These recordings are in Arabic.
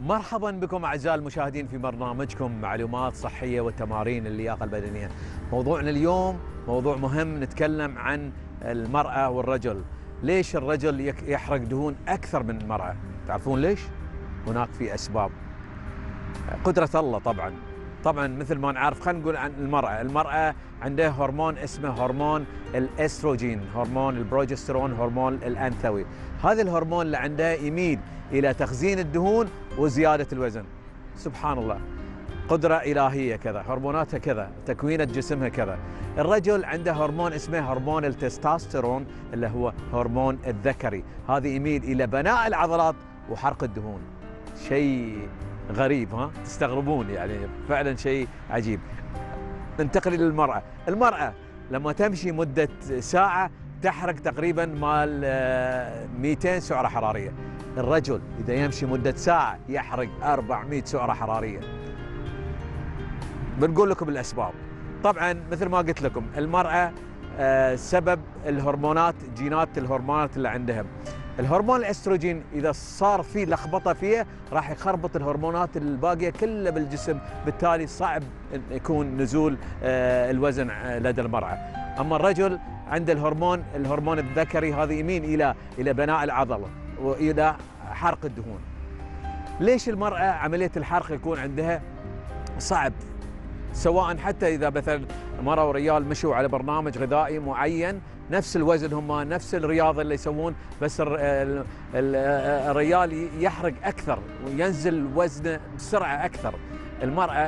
مرحبا بكم أعزائي المشاهدين في برنامجكم معلومات صحية وتمارين اللياقة البدنية. موضوعنا اليوم موضوع مهم، نتكلم عن المرأة والرجل. ليش الرجل يحرق دهون أكثر من المرأة؟ تعرفون ليش؟ هناك في أسباب. قدرة الله طبعا مثل ما نعرف. خلينا نقول عن المرأة عندها هرمون اسمه هرمون الاستروجين، هرمون البروجسترون، هرمون الأنثوي. هذا الهرمون اللي عندها يميل إلى تخزين الدهون وزيادة الوزن. سبحان الله، قدرة إلهية كذا، هرموناتها كذا، تكوينة جسمها كذا. الرجل عنده هرمون اسمه هرمون التستوستيرون اللي هو هرمون الذكري، هذا يميل إلى بناء العضلات وحرق الدهون. شيء غريب، ها؟ تستغربون يعني، فعلا شيء عجيب. ننتقل للمرأة. المرأة لما تمشي مدة ساعة تحرق تقريبا مال 200 سعرة حرارية. الرجل إذا يمشي مدة ساعة يحرق 400 سعرة حرارية. بنقول لكم الأسباب. طبعا مثل ما قلت لكم، المرأة سبب الهرمونات، جينات الهرمونات اللي عندها. الهرمون الاستروجين اذا صار في لخبطه فيه راح يخربط الهرمونات الباقيه كلها بالجسم، بالتالي صعب يكون نزول الوزن لدى المراه. اما الرجل عنده الهرمون الذكري، هذا يميل الى بناء العضله والى حرق الدهون. ليش المراه عمليه الحرق يكون عندها صعب؟ سواء حتى اذا مثلا مرأة ورجال مشوا على برنامج غذائي معين، نفس الوزن، هم نفس الرياضه اللي يسوون، بس الرجال يحرق اكثر وينزل وزنه بسرعه اكثر. المراه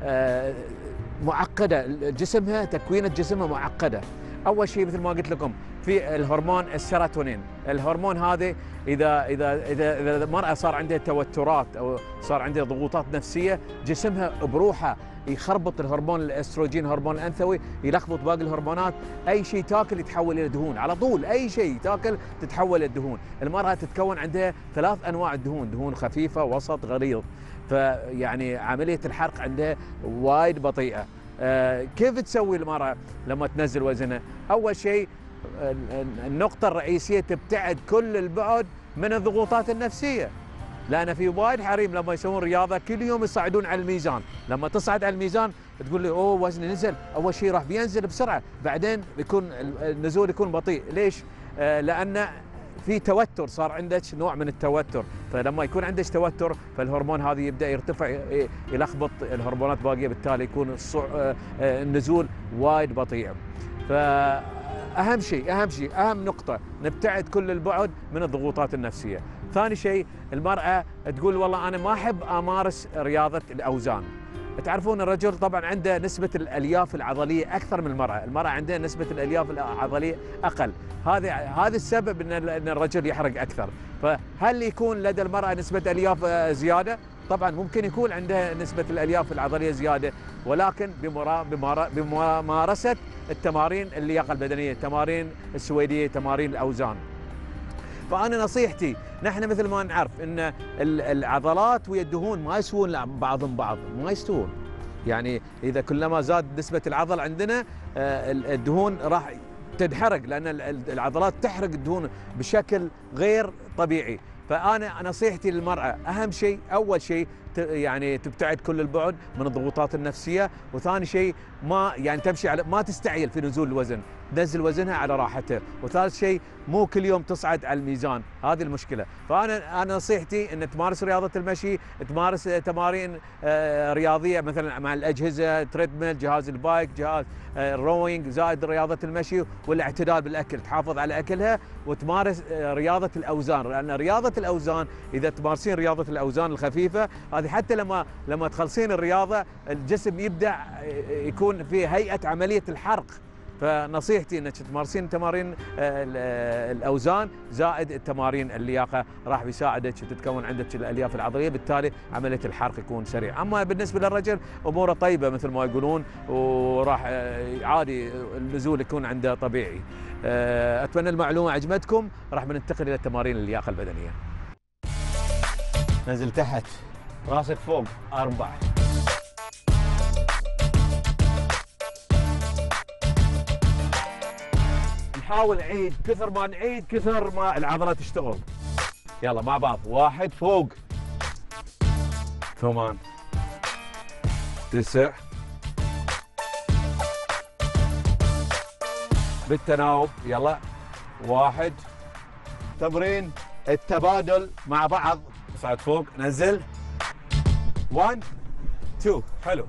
معقده، جسمها، تكوينه جسمها معقده. اول شيء مثل ما قلت لكم في الهرمون السيروتونين. الهرمون هذا اذا المراه صار عندها توترات او صار عندها ضغوطات نفسيه، جسمها بروحه يخربط الهرمون الاستروجين، هرمون الانثوي، يلخبط باقي الهرمونات. اي شيء تاكل يتحول الى دهون على طول، اي شيء تاكل تتحول الى دهون. المراه تتكون عندها 3 انواع الدهون، دهون خفيفه، وسط، غليظ. فيعني عمليه الحرق عندها وايد بطيئه. كيف تسوي المراه لما تنزل وزنها؟ اول شيء النقطه الرئيسيه، تبتعد كل البعد من الضغوطات النفسيه. لأن في وايد حريم لما يسوون رياضة كل يوم يصعدون على الميزان، لما تصعد على الميزان تقول لي اوه وزني نزل، أول شيء راح بينزل بسرعة، بعدين يكون النزول يكون بطيء. ليش؟ لأن في توتر، صار عندك نوع من التوتر، فلما يكون عندك توتر فالهرمون هذا يبدأ يرتفع، يلخبط الهرمونات باقية، بالتالي يكون النزول وايد بطيء. أهم نقطة، نبتعد كل البعد من الضغوطات النفسية. ثاني شيء، المرأة تقول والله أنا ما أحب أمارس رياضة الأوزان. تعرفون الرجل طبعا عنده نسبة الألياف العضلية أكثر من المرأة، المرأة عندها نسبة الألياف العضلية أقل. هذا السبب أن الرجل يحرق أكثر. فهل يكون لدى المرأة نسبة ألياف زيادة؟ طبعا ممكن يكون عندها نسبة الألياف العضلية زيادة، ولكن بممارسة التمارين اللياقة البدنية، التمارين السويدية، تمارين الأوزان. فأنا نصيحتي، نحن مثل ما نعرف أن العضلات ويا الدهون ما يسوون بعضهم بعض، ما يستوون. يعني إذا كلما زاد نسبة العضل عندنا الدهون راح تنحرق، لأن العضلات تحرق الدهون بشكل غير طبيعي. فأنا نصيحتي للمرأة أهم شيء، أول شيء يعني تبتعد كل البعد من الضغوطات النفسية، وثاني شيء تمشي على، ما تستعجل في نزول الوزن، تنزل وزنها على راحتها، وثالث شيء مو كل يوم تصعد على الميزان، هذه المشكلة. فأنا نصيحتي أن تمارس رياضة المشي، تمارس تمارين رياضية مثلا مع الأجهزة، تريدميل، جهاز البايك، جهاز الروينج، زائد رياضة المشي، والاعتدال بالأكل، تحافظ على أكلها، وتمارس رياضة الأوزان. لأن رياضة الأوزان إذا تمارسين رياضة الأوزان الخفيفة هذه، حتى لما تخلصين الرياضة الجسم يبدأ يكون في هيئة عملية الحرق. فنصيحتي انك تمارسين تمارين الاوزان زائد التمارين اللياقه، راح بيساعدك تتكون عندك الالياف العضليه، بالتالي عمليه الحرق يكون سريع. اما بالنسبه للرجل اموره طيبه مثل ما يقولون، وراح عادي النزول يكون عنده طبيعي. اتمنى المعلومه عجبتكم. راح بننتقل الى تمارين اللياقه البدنيه. نزل تحت، راسك فوق، 4. نحاول نعيد، كثر ما نعيد كثر ما العضله تشتغل. يلا مع بعض، 1 فوق، 8 9 بالتناوب. يلا 1. تمرين التبادل مع بعض. صعد فوق نزل 1 2. حلو.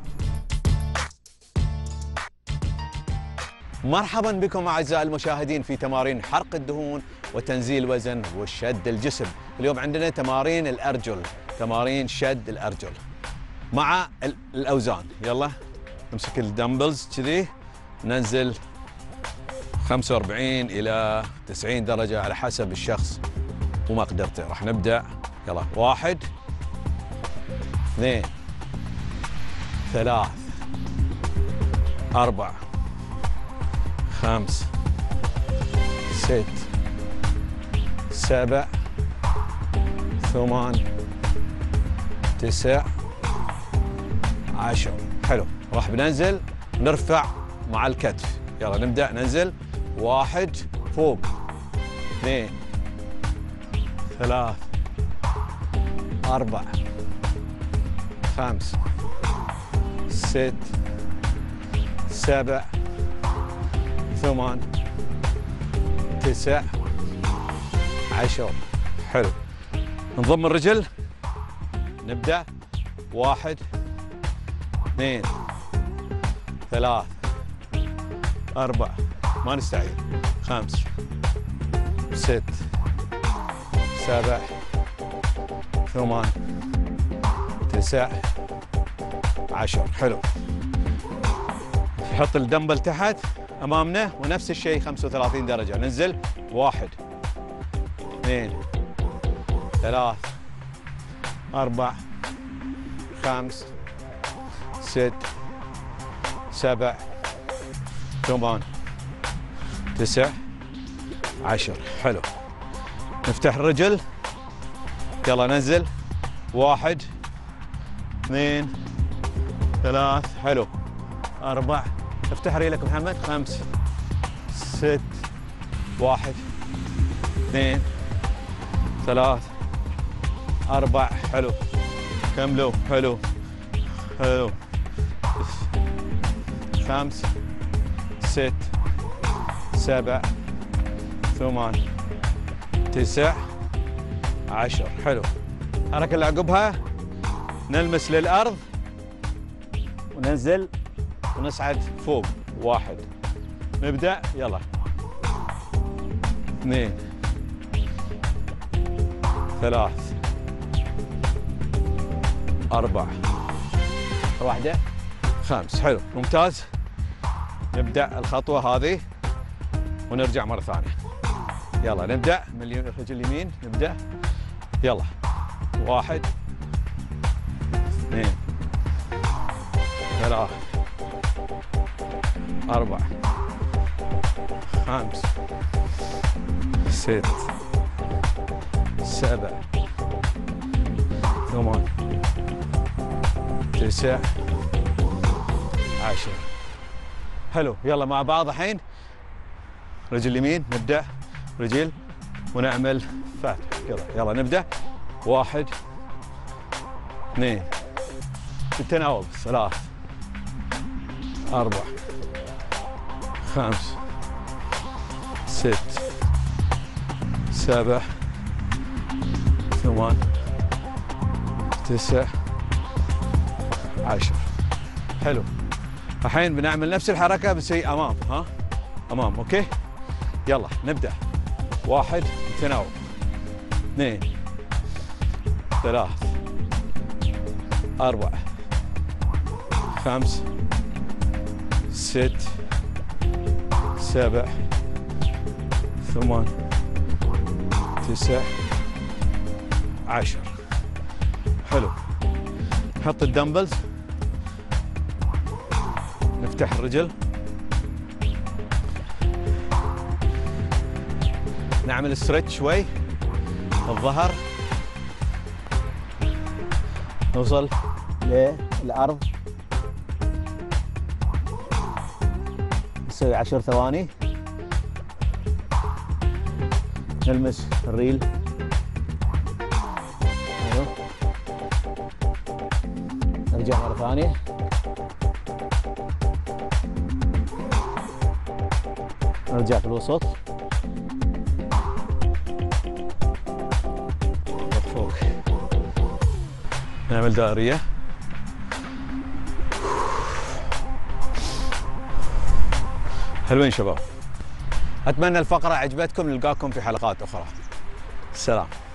مرحبا بكم اعزائي المشاهدين في تمارين حرق الدهون وتنزيل الوزن وشد الجسم. اليوم عندنا تمارين الارجل، تمارين شد الارجل مع الاوزان. يلا نمسك الدمبلز كذي، ننزل 45 الى 90 درجه على حسب الشخص ومقدرته. راح نبدا. يلا 1 2 3 4 5 6 7 8 9 10. حلو. راح بننزل نرفع مع الكتف. يلا نبدأ. ننزل 1 فوق 2 3 4 5 6 7 8 9 10. حلو. نضم الرجل. نبدأ 1 2 3 4 ما نستعجل 5 6 7 8 9 10. حلو. نحط الدمبل تحت امامنا ونفس الشيء 35 درجة. ننزل 1 2 3 4 5 6 7 8 9 10. حلو. نفتح الرجل. يلا ننزل 1 2 3. حلو. 4. افتح ريلك محمد. 5 6 1 2 3 4. حلو. كملوا. حلو حلو. 5 6 7 8 9 10. حلو. الحركة اللي عقبها نلمس للأرض وننزل ونصعد فوق. 1. نبدأ. يلا 2 3 4 1 5. حلو ممتاز. نبدأ الخطوة هذه ونرجع مرة ثانية. يلا نبدأ من الرجل اليمين. نبدأ. يلا 1 2 3 4 5 6 7 8 9 10. حلو. يلا مع بعض الحين رجل اليمين. نبدأ رجل ونعمل فاتح كذا. يلا نبدأ. 1 2 بالتناوب 3 4 5 6 7 8 9 10. حلو. الحين بنعمل نفس الحركة بس هي أمام. ها أمام. أوكي. يلا نبدأ. 1 تناوب 2 3 4 5 6 7 8 9 10. حلو. نحط الدمبلز. نفتح الرجل. نعمل ستريتش شوي الظهر. نوصل للأرض. نسوي 10 ثواني. نلمس الريل. ثانية. نرجع في الوسط. فوق. نعمل دائرية. حلوين شباب. أتمنى الفقرة عجبتكم، نلقاكم في حلقات أخرى. السلام.